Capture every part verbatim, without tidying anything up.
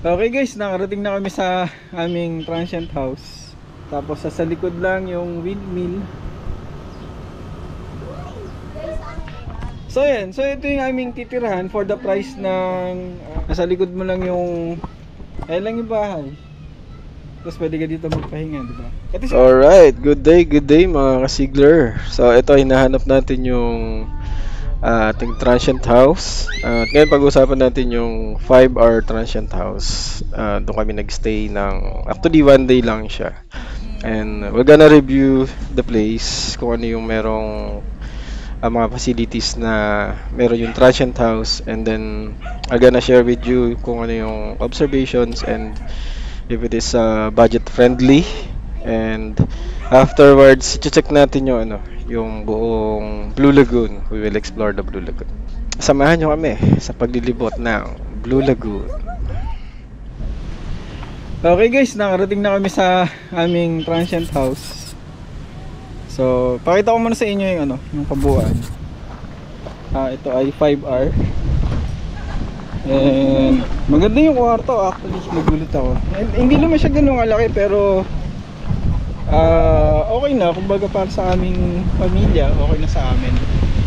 Okay guys, nakarating na kami sa aming transient house. Tapos sa likod lang yung windmill. So yan, so ito yung aming titirahan for the price ng uh, nasa likod mo lang yung ay lang yung bahay. Tapos pwede ka dito magpahinga, di ba? Alright, good day, good day mga kasigler. So ito, hinahanap natin yung uh, ating transient house. Uh, at ngayon pag-usapan natin yung five hour transient house. Uh, doon kami nagstay ng, actually one day lang siya. And we're gonna review the place, kung ano yung merong uh, mga facilities na meron yung transient house. And then I'm gonna share with you kung ano yung observations and if it is uh, budget friendly. And afterwards, i-check natin yung ano, yung buong Blue Lagoon. We will explore the Blue Lagoon. Samahan nyo kami sa paglilibot ng Blue Lagoon. Okay guys, nakarating na kami sa aming transient house. So, pakita ko muna sa inyo yung ano, yung kabuuan. Ah, ito ay five hour. And maganda yung kwarto, actually nagulat ako. And, hindi naman siya ganun kalaki pero uh, okay na, kumbaga para sa aming pamilya, okay na sa amin.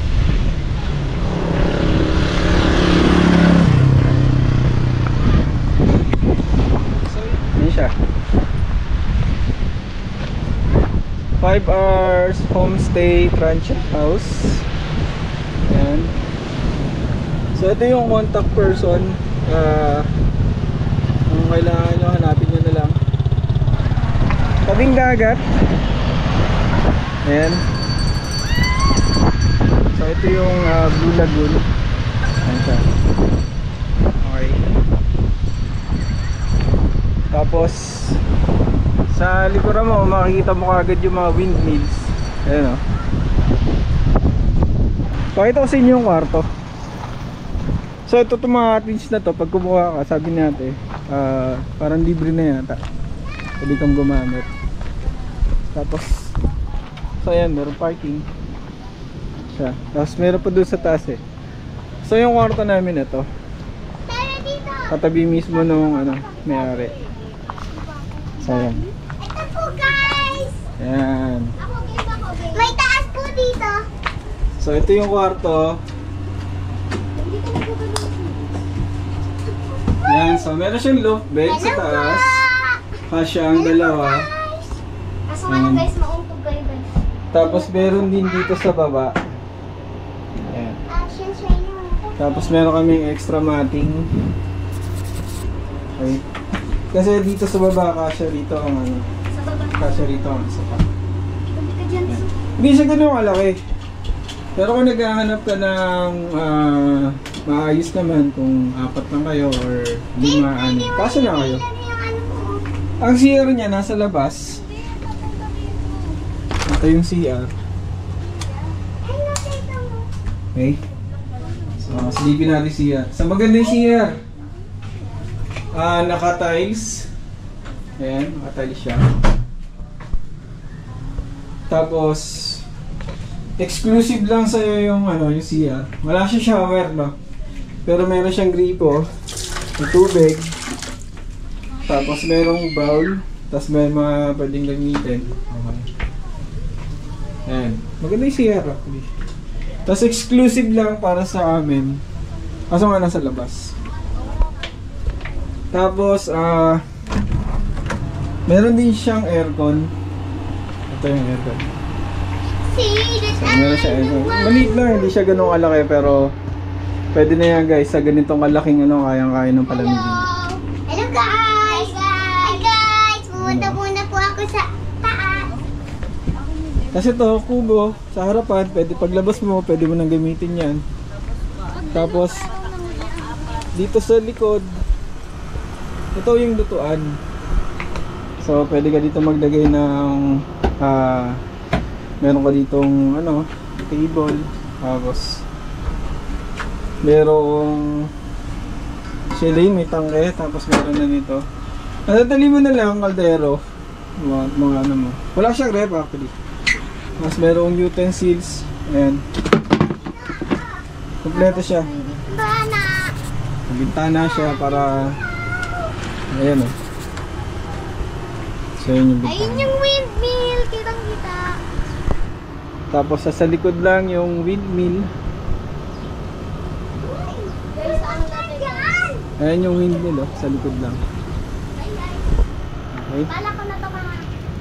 So, yun siya. five hours homestay transient house. Ayan. So ito yung contact person, uh, kung kailangan nyo, hanapin nyo na lang. Tabing dagat. Ayan. So ito yung uh, Blue Lagoon. Ayan siya. Okay. Tapos sa likuran mo, makikita mo kagad yung mga windmills. Ayan o. Pakita ko sa inyo yung kwarto. So ito itong mga twins na to, pag kumuha ka, sabi natin uh, parang libre na yata, pwede kang gumamit. Tapos so ayan, meron parking siya. Tapos meron pa doon sa taas eh. So yung kwarto namin ito, katabi mismo nung ano, may-ari. So ayan. Ito po guys! Ayan. May taas po dito. So ito yung kwarto. Yan, so meron siyang loft bed sa taas. Kasya ang dalawa. Kaso nga guys, mauntog kayo guys. Tapos meron din dito sa baba. Ayan. Tapos meron kaming extra matting. Okay. Kasi dito sa baba, kasya rito ang ano. Sa baba. Kasya rito ang isa pa. Hindi ka dyan. Hindi siya ganun kalaki. Pero kung naghahanap ka ng uh, maayos naman, kung apat lang kayo or lima, ano, kaso na kayo. Ang C R niya nasa labas. Ito yung C R. Okay. So, silipin natin C R. Sa maganda yung C R. Ah, naka-tiles. Ayan, naka-tiles siya. Tapos exclusive lang sa'yo yung ano, yung C R. Wala siya shower, no? Pero meron siyang gripo, yung tubig. Tapos merong bowl. Tapos may mga pwedeng gamitin. Okay. Ayan. Maganda yung C R actually. Tapos exclusive lang para sa amin. Kaso nga nasa labas. Tapos, ah, uh, meron din siyang aircon. Ito yung aircon. So, meron siya aircon. Maliit lang, hindi siya ganun kalaki pero pwede na yan guys, sa ganitong kalaking ano, kayang-kaya ng palamigin. Hello guys! Hi guys! Pumunta muna po ako sa taas. Kasi to, kubo, sa harapan, pwede paglabas mo, pwede mo nang gamitin yan. Tapos, dito sa likod, ito yung lutuan. So, pwede ka dito maglagay ng ah, uh, meron ka ditong ano, table. Tapos merong shilling, may tangke. Tapos meron na nito. Natali mo na lang kaldero. Mga, mga ano mo. Wala siyang rep actually. Tapos merong utensils. Ayan. Kompleto siya. Bana! Bintana siya para Ayan oh. So yun yung Ayun bintana. yung windmill. Kitang-kita. Tapos sa likod lang yung windmill. Guys, ano natin yan? Ayan yung windmill oh, sa likod lang. Ay, ay. Okay. Bala ko na to mga.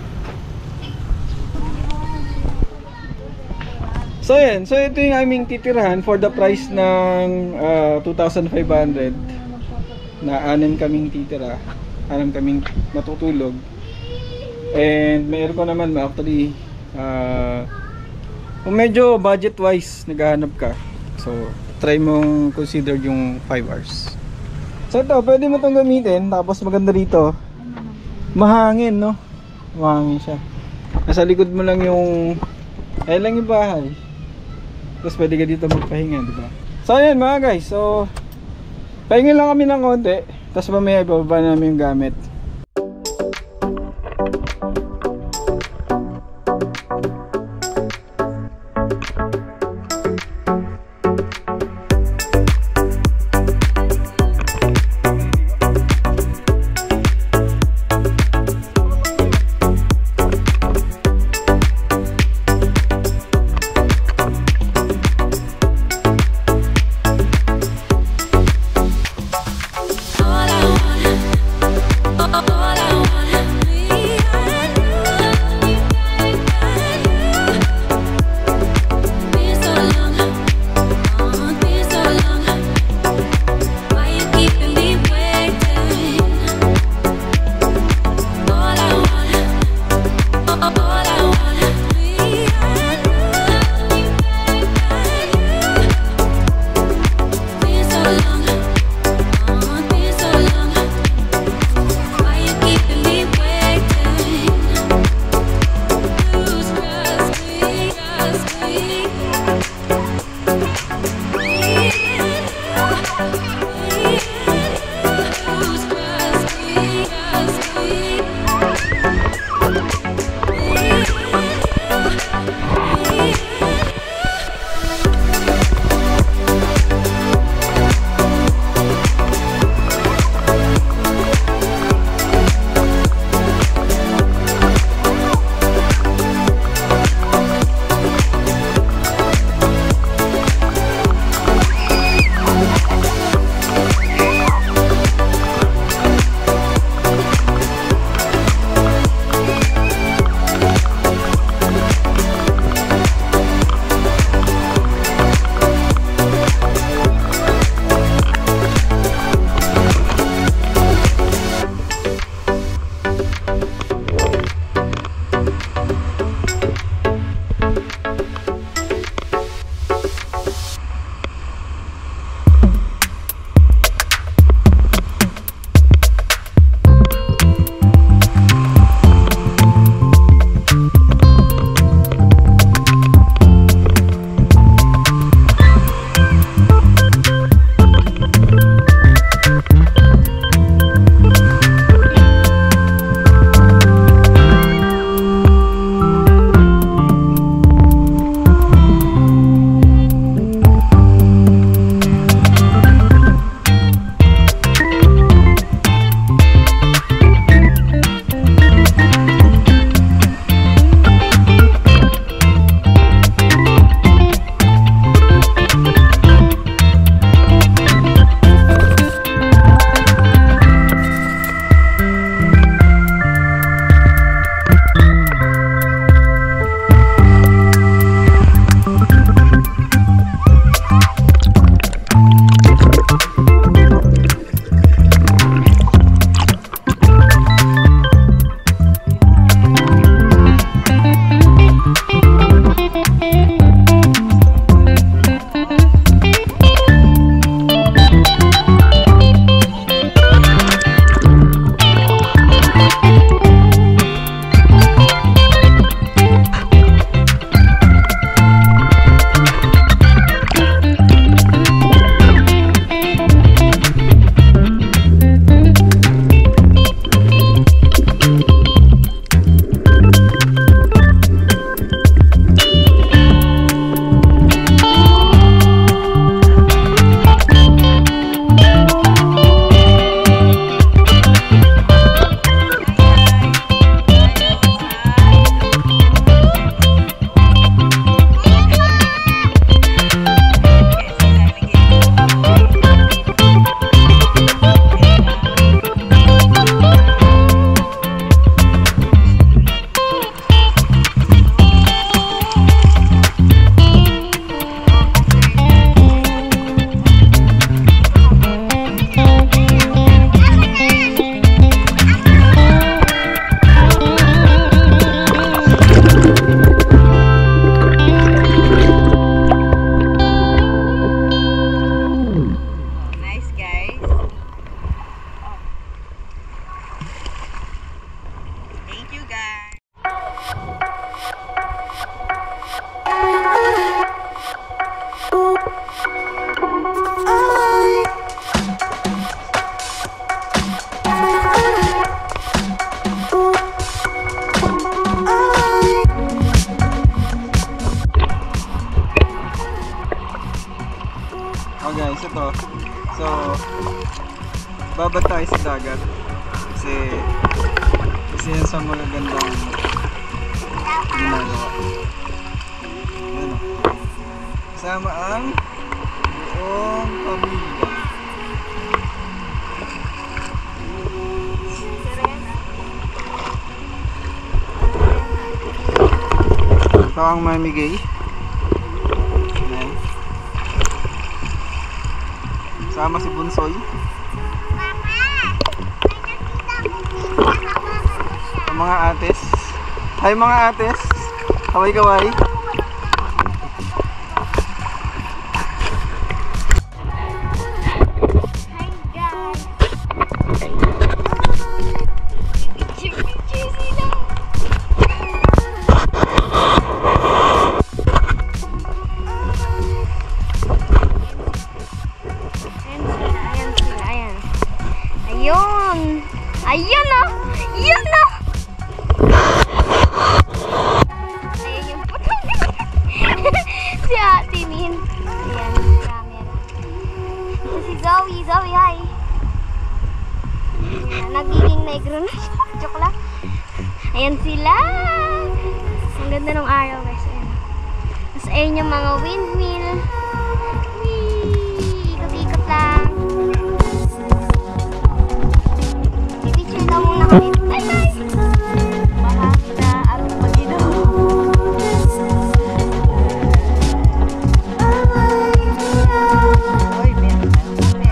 So yan, so ito yung aming titirahan for the price ng uh, two thousand five hundred na anim kaming titira, anim kaming matutulog. And mayroon ko naman actually uh, kung medyo budget wise naghahanap ka, so try mong consider yung five hours. So ito, pwede mo itong gamitin, tapos maganda rito, mahangin no, mahangin siya. Nasa likod mo lang yung, ayun lang yung bahay. Tapos pwede ka dito magpahinga, di ba? So ayan mga guys, so pahinga lang kami ng konti, tapos mamaya ibababa namin yung gamit. All I want, babad tayo sa dagat. Kasi, kasi yan sa mga gandang ginagawa. Yan o. Kasama ang buong pamilya. Ito ang mamigay. Ayan. Sama si Bunsoy. Ang mga ates. Hi mga ates. Kaway-kaway. Ayun o! Yun o! Ayun yung putong si Ate Min. Ayan, camera. Ito si Zoe. Zoe, hi! Ayan, nagiging negro na siya. Joke lang. Ayan sila! Ang ganda ng araw guys. Ayan. Tapos ayun yung mga windmill. Whee! Ikot-ikot lang. Bye bye! Mahanda at mag-inom. Uy, meron na kami.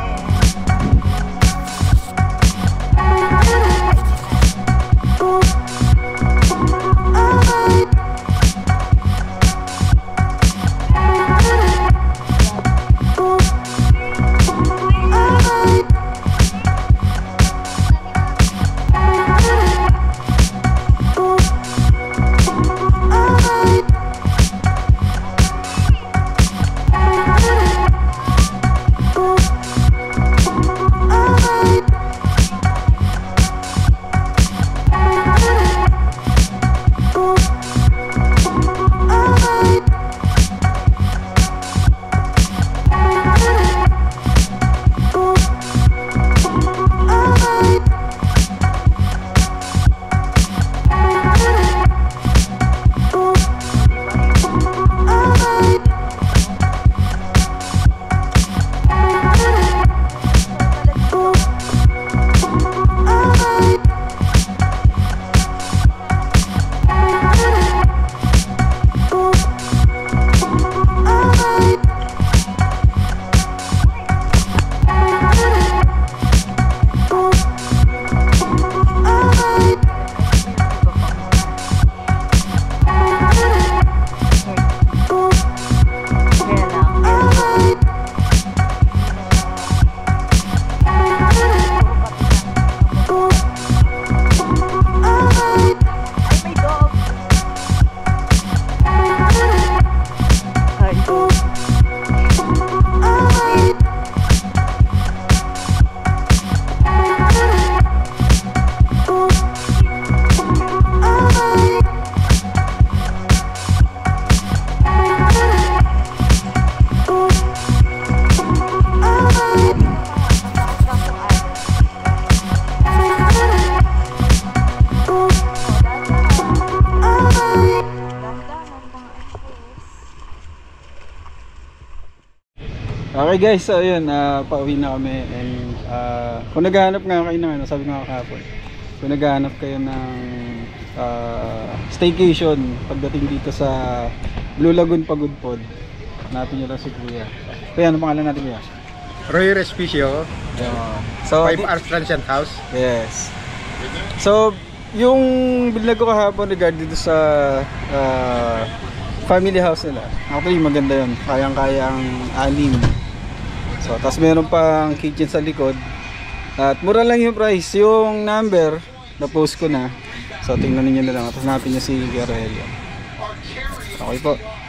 Okay guys, so yun, uh, pauwi na kami and uh, kung naghahanap nga kayo ng ano, sabi nga kahapon, kung naghahanap kayo ng uh, staycation pagdating dito sa Blue Lagoon PagudPod, hanapin nyo lang si Kuya. Kuya, ano pangalan natin Kuya? Roy Respicio, Yeah. So, five hours Transient House. yes. So, yung binlag ko kahapon regard dito sa uh, family house nila, actually maganda yun, kayang-kaya ang anim. So, tapos meron pang kitchen sa likod. At mura lang yung price. Yung number, na-post ko na. So, tingnan niyo na lang. Tapos hanapin niyo si Guerrero. Okay po.